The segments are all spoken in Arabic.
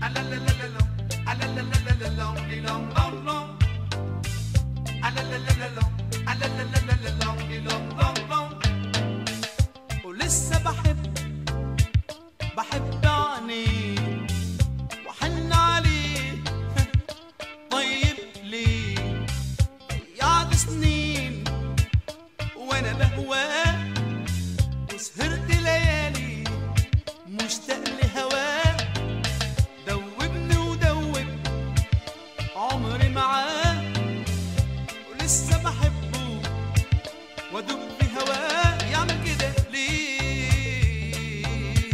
ولسه بحب عينيه وحن عليه. طيب ليه ضيعت سنين وانا بهواه، وسهرت ليالي مشتاق لهواه. دوبني ودوب عمري معاه، ولسه بحبه وادوب في هواه. يعمل كده ليه؟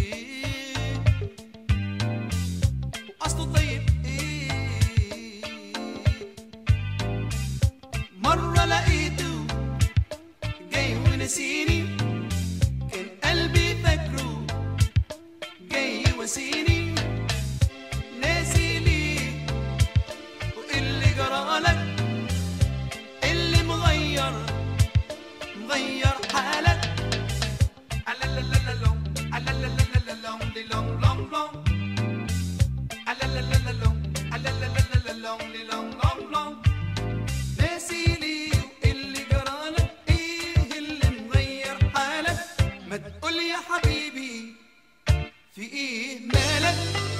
واصله طيب ايه؟ مرة لقيته جاي ونسيني، كان قلبي فاكره جاي يواسيني. ناسي ليه وايه اللي جرالك؟ اللي مغير حالك. ناسي ليه وايه اللي جرالك؟ ايه اللي مغير حالك؟ ما تقول يا حبيبي في ايه مالك؟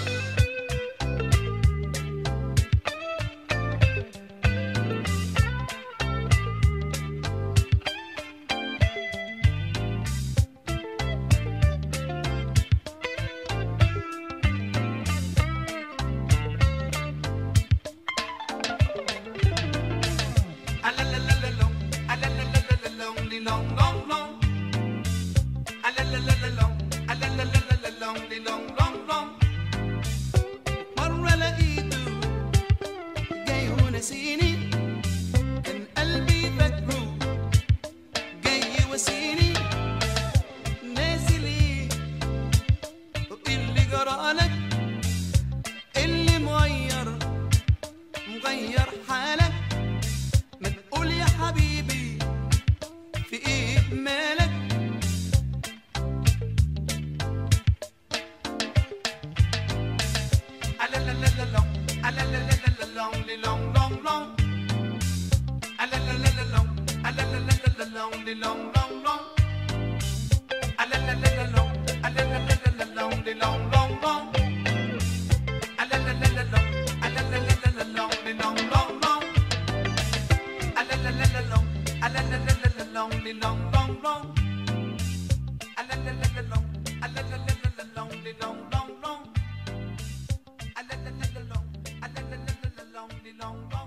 مرة لقيته جاي ونسيني، كان قلبي فاكره جاي يواسيني. ناسي ليه وايه اللي جرالك؟ اللي مغير حالك. ما تقول يا حبيبي في ايه مالك؟ Long